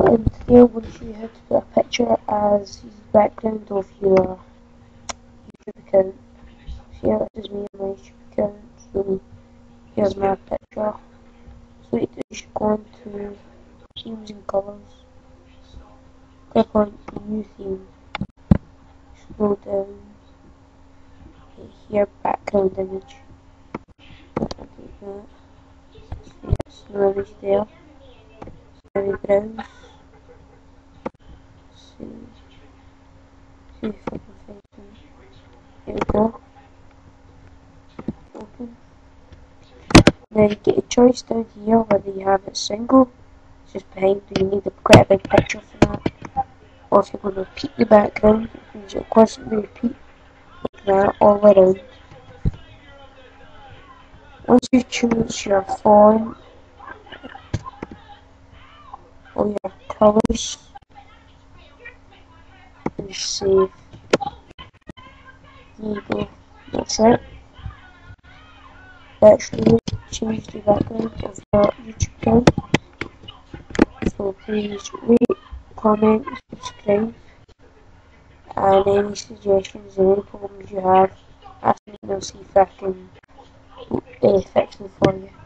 and here we'll show you how to put a picture as the background of your YouTube account. So here this is me on my YouTube account, so here's my picture. So what you do is you go into themes and colours, click on new theme, scroll down, here background image, I'll take that, so yes, no image there, so now we browse, see if I can find some, here we go, open. Now you get a choice down here whether you have it single, it's just behind, do you need quite a big picture for that, or if you're going to repeat the background, it means you'll constantly repeat like that all around. Once you choose your font or your colours and save, there you go, that's it. That's really changed the background of your YouTube account. So please rate, comment, subscribe, and any suggestions or any problems you have, ask me and I'll see if I can fix them for you.